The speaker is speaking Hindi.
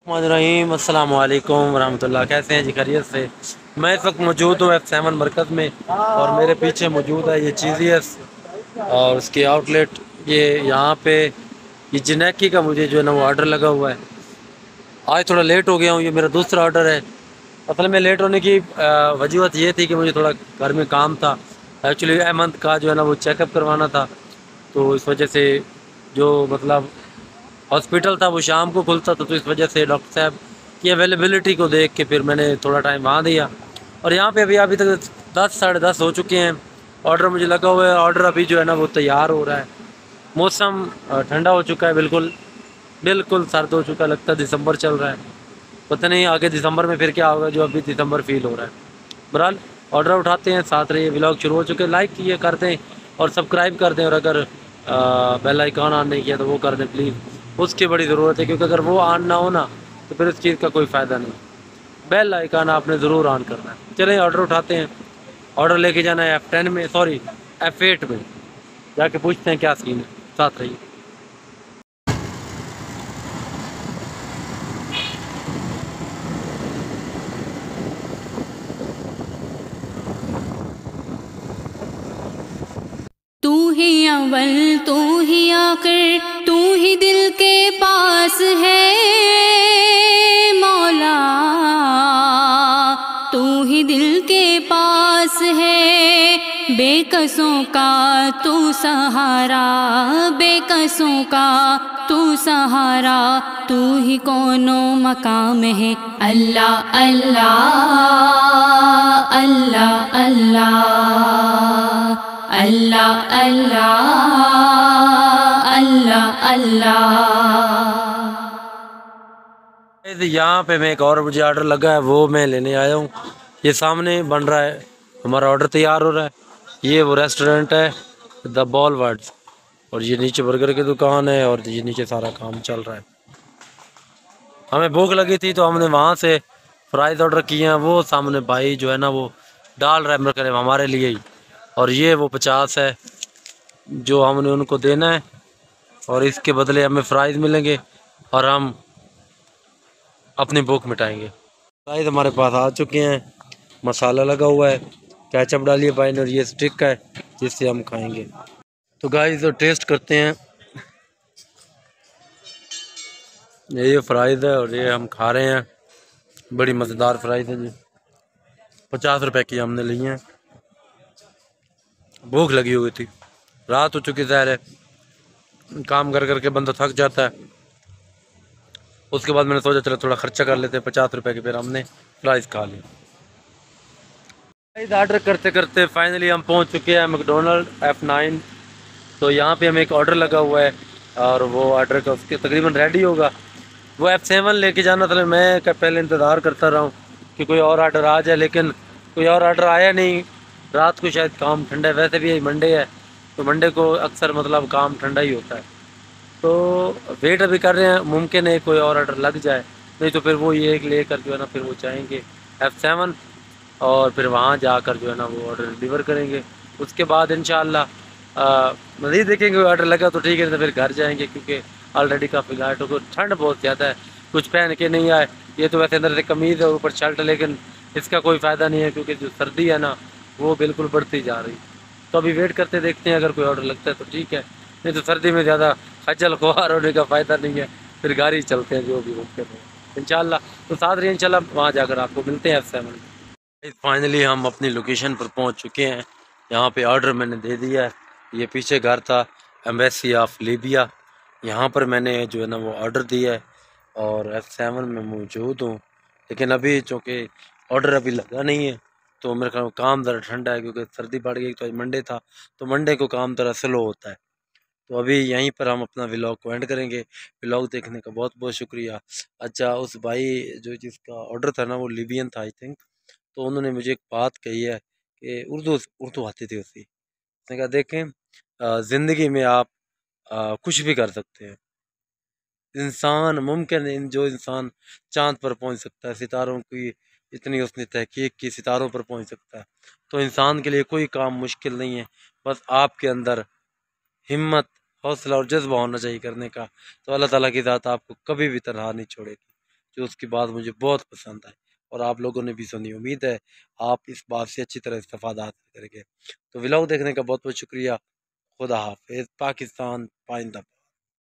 रहीम अस्सलाम वालेकुम वरहमतुल्लाह। कैसे हैं जी? खैरियत से। मैं इस वक्त मौजूद हूँ F7 मरकज़ में और मेरे पीछे मौजूद है ये चीज़ीएस और उसकी आउटलेट। ये यहाँ पे ये जिनेकी का मुझे जो है ना वो ऑर्डर लगा हुआ है। आज थोड़ा लेट हो गया हूँ, ये मेरा दूसरा ऑर्डर है। असल में लेट होने की वजूहत ये थी कि मुझे थोड़ा घर में काम था। एक्चुअली अहमद का जो है ना वो चेकअप करवाना था, तो इस वजह से जो मतलब हॉस्पिटल था वो शाम को खुलता था, तो इस वजह से डॉक्टर साहब की अवेलेबिलिटी को देख के फिर मैंने थोड़ा टाइम वहाँ दिया। और यहाँ पे अभी तक 10 साढ़े 10 हो चुके हैं। ऑर्डर मुझे लगा हुआ है, ऑर्डर अभी जो है ना वो तैयार हो रहा है। मौसम ठंडा हो चुका है, बिल्कुल बिल्कुल सर्द हो चुका है, लगता है दिसंबर चल रहा है। पता नहीं आगे दिसंबर में फिर क्या होगा, जो अभी दिसंबर फील हो रहा है। बहरहाल ऑर्डर उठाते हैं, साथ रहिए। व्लॉग शुरू हो चुके हैं, लाइक किए कर दें और सब्सक्राइब कर दें, और अगर बेल आइकॉन ऑन नहीं किया तो वो कर दें प्लीज़। उसकी बड़ी ज़रूरत है, क्योंकि अगर वो ऑन ना हो ना तो फिर उस चीज़ का कोई फ़ायदा नहीं। बेल आइकॉन आपने ज़रूर ऑन करना है। चलें ऑर्डर उठाते हैं। ऑर्डर लेके जाना है F10 में, सॉरी F8 में। जाके पूछते हैं क्या सीन है, साथ रहिए। तू ही अव्वल तू ही आखिर तू ही दिल के पास है मौला। तू ही दिल के पास है, बेकसों का तू सहारा, बेकसों का तू सहारा। तू ही कोनो मकाम है अल्लाह अल्लाह अल्लाह अल्लाह अल्लाह अल्लाह अल्लाह अल्लाह। यहाँ पे मैं एक और मुझे ऑर्डर लगा है, वो मैं लेने आया हूँ। ये सामने बन रहा है, हमारा ऑर्डर तैयार हो रहा है। ये वो रेस्टोरेंट है द बॉल वर्ड्स, और ये नीचे बर्गर की दुकान है और ये नीचे सारा काम चल रहा है। हमें भूख लगी थी तो हमने वहाँ से फ्राइज ऑर्डर किए हैं। वो सामने भाई जो है ना वो डाल रहा है मेरे करीब हमारे लिए ही, और ये वो 50 है जो हमने उनको देना है, और इसके बदले हमें फ्राइज मिलेंगे और हम अपनी भूख मिटाएंगे। फ्राइज हमारे पास आ चुके हैं, मसाला लगा हुआ है, केचप डालिए भाई ने, और ये स्टिक है जिससे हम खाएंगे। तो गाइस टेस्ट करते हैं। ये फ्राइज है और ये हम खा रहे हैं। बड़ी मज़ेदार फ्राइज है जी। 50 रुपए की हमने ली हैं। भूख लगी हुई थी, रात हो चुकी ज़ाहिर है, काम कर करके बंदा थक जाता है। उसके बाद मैंने सोचा चलो थोड़ा खर्चा कर लेते हैं 50 रुपए की, फिर हमने फ्राइज खा ली। फ्राइज ऑर्डर करते करते फाइनली हम पहुंच चुके हैं मैकडोनल्ड F9। तो यहाँ पे हमें एक ऑर्डर लगा हुआ है और वो ऑर्डर का उसके तकरीबन रेडी होगा। वो F7 लेके जाना था। मैं पहले इंतज़ार करता रहा हूँ कि कोई और ऑर्डर आ जाए, लेकिन कोई और ऑर्डर आया नहीं। रात को शायद काम ठंडा है, वैसे भी मंडे है तो मंडे को अक्सर मतलब काम ठंडा ही होता है। तो वेट अभी कर रहे हैं, मुमकिन है कोई और ऑर्डर लग जाए, नहीं तो फिर वो ये लेकर जो है ना फिर वो जाएंगे F7 और फिर वहाँ जाकर जो है ना वो ऑर्डर डिलीवर करेंगे। उसके बाद इंशाअल्लाह मज़ीद देखेंगे, ऑर्डर लगा तो ठीक है, तो फिर घर जाएंगे, क्योंकि ऑलरेडी काफ़ी लाइट हो, ठंड बहुत ज़्यादा है। कुछ पहन के नहीं आए। ये तो वैसे अंदर से कमीज़ है ऊपर शर्ट, लेकिन इसका कोई फ़ायदा नहीं है क्योंकि जो सर्दी है ना वो बिल्कुल बढ़ती जा रही। तो अभी वेट करते देखते हैं, अगर कोई ऑर्डर लगता है तो ठीक है, नहीं तो सर्दी में ज़्यादा खज्जल खुआर होने का फ़ायदा नहीं है, फिर गाड़ी चलते हैं जो भी मुमकिन हो इंशाल्लाह। तो साथ रहिए, इंशाल्लाह वहाँ जाकर आपको मिलते हैं F7। फाइनली हम अपनी लोकेशन पर पहुंच चुके हैं। यहाँ पे ऑर्डर मैंने दे दिया है। ये पीछे घर था एम्बेसी ऑफ लीबिया, यहाँ पर मैंने जो है ना वो ऑर्डर दिया है और F7 में मौजूद हूँ। लेकिन अभी चूँकि ऑर्डर अभी लगा नहीं है तो मेरे ख्याल काम ज़रा ठंडा है, क्योंकि सर्दी बढ़ गई। तो आज मंडे था तो मंडे को काम ज़रा स्लो होता है। तो अभी यहीं पर हम अपना व्लॉग को एंड करेंगे। व्लॉग देखने का बहुत बहुत शुक्रिया। अच्छा, उस भाई जो जिसका ऑर्डर था ना वो लीबियन था आई थिंक, तो उन्होंने मुझे एक बात कही है कि उर्दू उर्दू आती थी उसी। उसने कहा देखें, ज़िंदगी में आप कुछ भी कर सकते हैं। इंसान मुमकिन है, जो इंसान चांद पर पहुंच सकता है, सितारों की इतनी उसने तहकीक की, सितारों पर पहुंच सकता है, तो इंसान के लिए कोई काम मुश्किल नहीं है। बस आपके अंदर हिम्मत, हौसला और जज्बा होना चाहिए करने का। तो अल्लाह ताला की ज़ात आपको कभी भी तनहा नहीं छोड़ेगी। जो उसकी बात मुझे बहुत पसंद आई और आप लोगों ने भी सुनी। उम्मीद है आप इस बात से अच्छी तरह इस्तेफादा हासिल करेंगे। तो व्लॉग देखने का बहुत बहुत शुक्रिया। खुदा हाफिज़। पाकिस्तान पाइंदा।